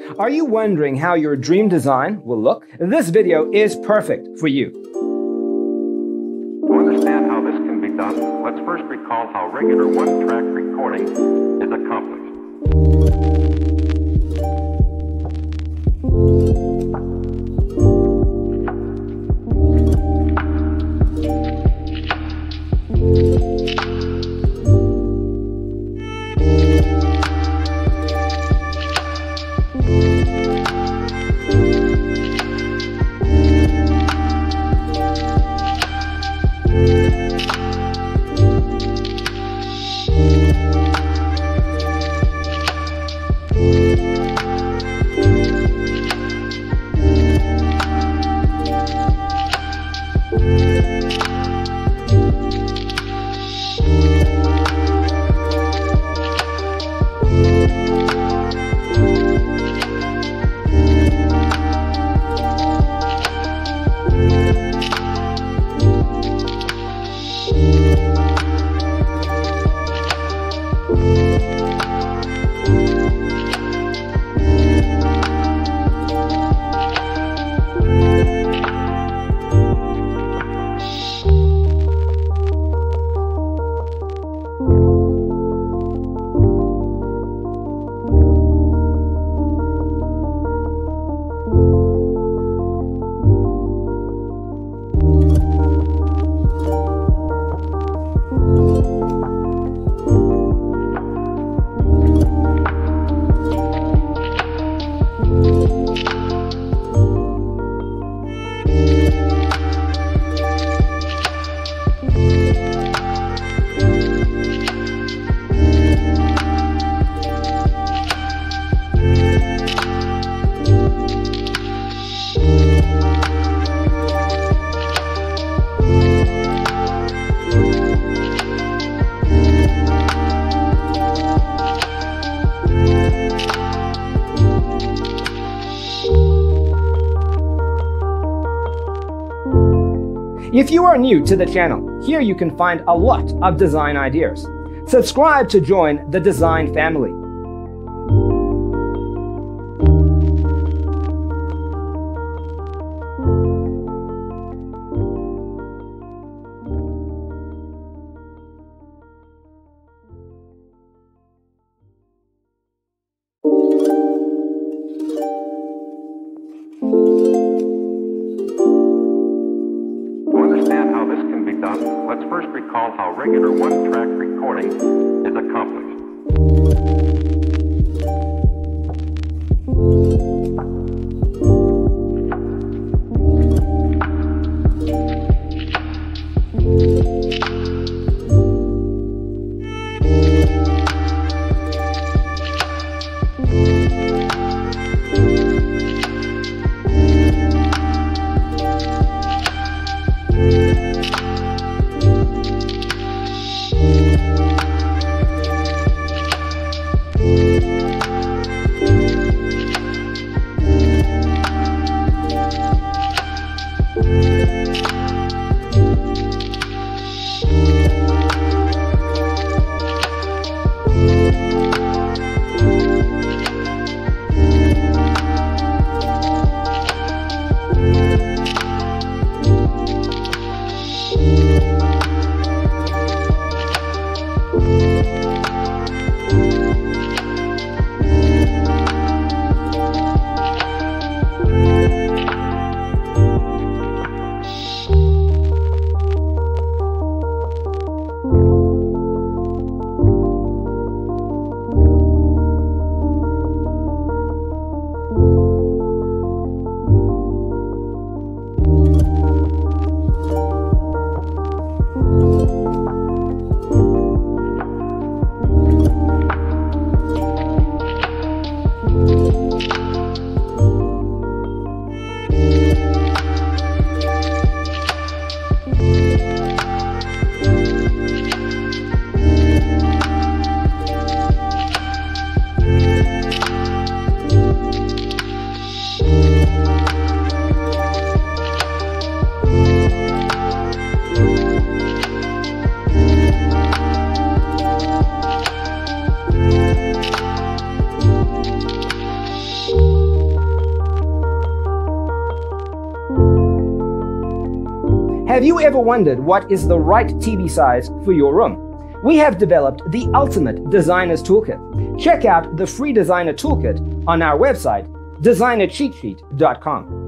Are you wondering how your dream design will look? This video is perfect for you. To understand how this can be done, let's first recall how regular one-track recording is accomplished. If you are new to the channel, here you can find a lot of design ideas. Subscribe to join the design family. Let's first recall how regular one-track recording is accomplished. Have you ever wondered what is the right TV size for your room? We have developed the ultimate designer's toolkit. Check out the free designer toolkit on our website, designercheatsheet.com.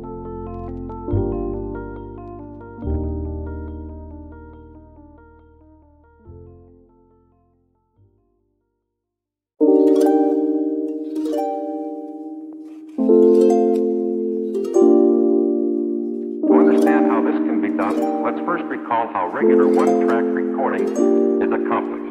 To understand how this can be done, let's first recall how regular one-track recording is accomplished.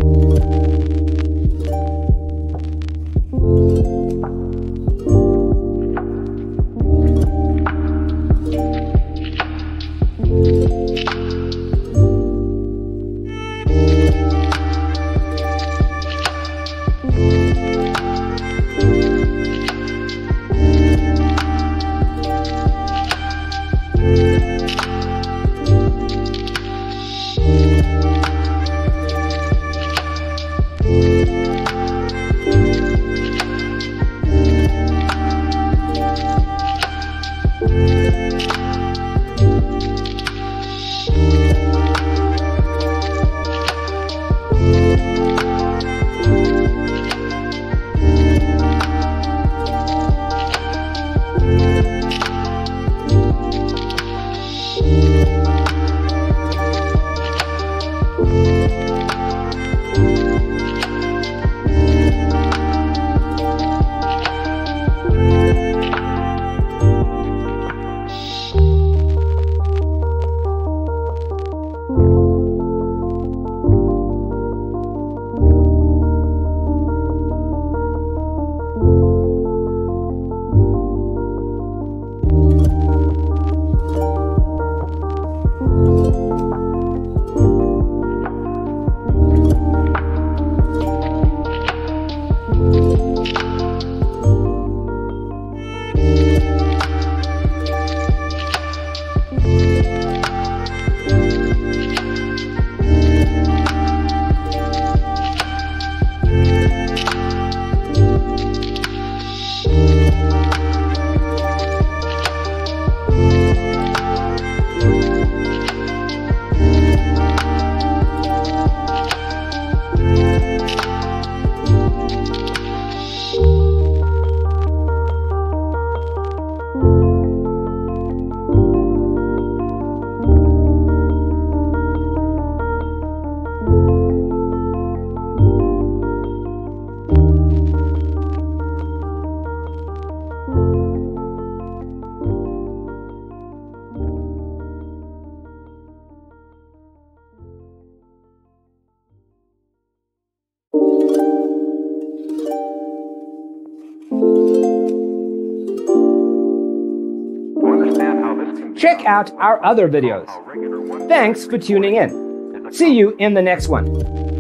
Check out our other videos. Thanks for tuning in. See you in the next one.